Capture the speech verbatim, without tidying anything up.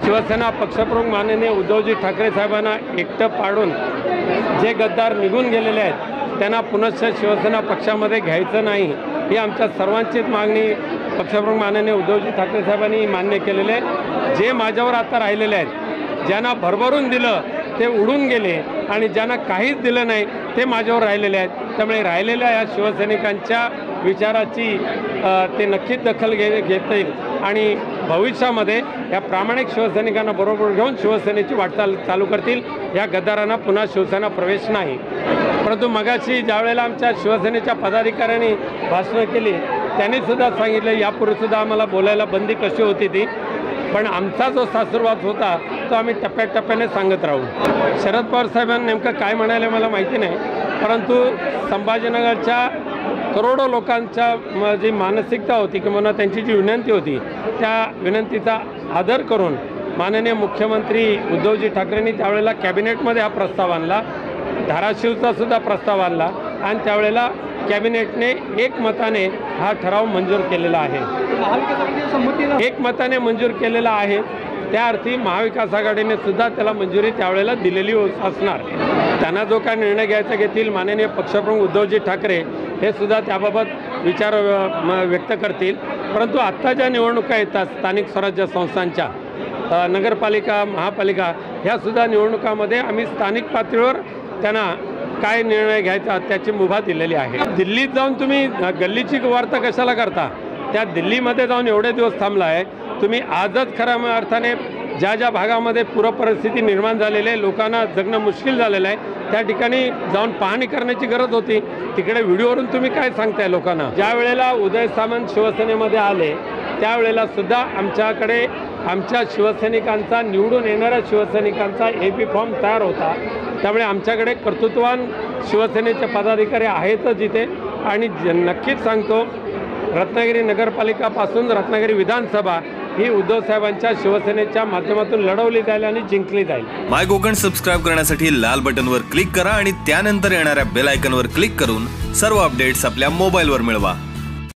शिवसेना पक्षप्रमुख माननीय उद्धवजी ठाकरे साहेबांना एकटं पाडून जे गद्दार निघून गेलेले आहेत त्यांना पुनश्च शिवसेना पक्षामध्ये घ्यायचं नाही, ही आमच्या सर्वांचीच मागणी पक्षप्रमुख माननीय उद्धवजी ठाकरे साहेबांनी मान्य केलेले आहे। जे माझ्यावर आता राहिलेले आहेत, ज्यांना भरभरून दिलं ते उडून गेले आणि ज्यांना काहीच दिलं नाही ते माझ्यावर राहिलेले आहेत। त्यामुळे राहिलेल्या या शिवसैनिकांच्या विचाराची ते नक्कीच दखल घे घेतील आणि भविष्यामध्ये या प्रामाणिक शिवसैनिकांना बरोबर घेऊन शिवसेनेची वाटचाल चालू करतील। या गद्दारांना पुन्हा शिवसेना प्रवेश नाही। परंतु मगाशी ज्यावेळेला आमच्या शिवसेनेच्या पदाधिकाऱ्यांनी भाषणं केली त्यांनीसुद्धा सांगितलं यापूर्वीसुद्धा आम्हाला बोलायला बंदी कशी होती ती, पण आमचा जो सासुरवाद होता तो आम्ही टप्प्याटप्प्याने सांगत राहू। शरद पवार साहेबांनी नेमकं काय म्हणाले मला माहिती नाही, परंतु संभाजीनगरच्या करोडो लोकांच्या जी मानसिकता होती किंवा त्यांची जी विनंती होती त्या विनंतीचा आदर करून माननीय मुख्यमंत्री उद्धवजी ठाकरेंनी त्यावेळेला कॅबिनेटमध्ये हा प्रस्ताव आणला, धाराशिवचा सुद्धा प्रस्ताव आणला आणि त्यावेळेला कॅबिनेटने एकमताने हा ठराव मंजूर केलेला आहे। एकमताने मंजूर केलेला आहे, त्या अर्थी महाविकास आघाडीने सुद्धा त्याला मंजुरी त्यावेळेला दिलेली असणार। त्यांना जो काय निर्णय घ्यायचा घेतील माननीय पक्षप्रमुख उद्धवजी ठाकरे हे सुद्धा त्याबाबत विचार व्यक्त करतील। परंतु आत्ता ज्या निवडणुका येतात स्थानिक स्वराज्य संस्थांच्या, नगरपालिका महापालिका ह्यासुद्धा निवडणुकामध्ये आम्ही स्थानिक पातळीवर त्यांना काय निर्णय घ्यायचा त्याची मुभा दिलेली आहे। दिल्लीत जाऊन तुम्ही गल्लीची वार्ता कशाला करता? त्या दिल्लीमध्ये जाऊन एवढे दिवस थांबला आहे तुम्ही, आजच खऱ्या अर्थाने ज्या ज्या भागामध्ये पूरपरिस्थिती निर्माण झालेली आहे, लोकांना जगणं मुश्किल झालेलं आहे, त्या ठिकाणी जाऊन पाहणी करण्याची गरज होती। तिकडे व्हिडिओवरून तुम्ही काय सांगताय लोकांना? ज्या वेळेला उदय सामंत शिवसेनेमध्ये आले त्यावेळेला सुद्धा आमच्याकडे आमच्या शिवसैनिकांचा, निवडून येणाऱ्या शिवसैनिकांचा ए बी फॉर्म तयार होता। त्यामुळे आमच्याकडे कर्तृत्ववान शिवसेनेचे पदाधिकारी आहेतच इथे आणि नक्कीच सांगतो रत्नागिरी नगरपालिकापासून रत्नागिरी विधानसभा ही उद्धव साहेबांच्या शिवसेनेच्या माध्यमातून लढवली जाईल आणि जिंकली जाईल। माय कोकण सबस्क्राइब करण्यासाठी लाल बटनवर क्लिक करा आणि त्यानंतर येणाऱ्या बेल आयकॉनवर क्लिक करून सर्व अपडेट्स आपल्या मोबाईलवर मिळवा।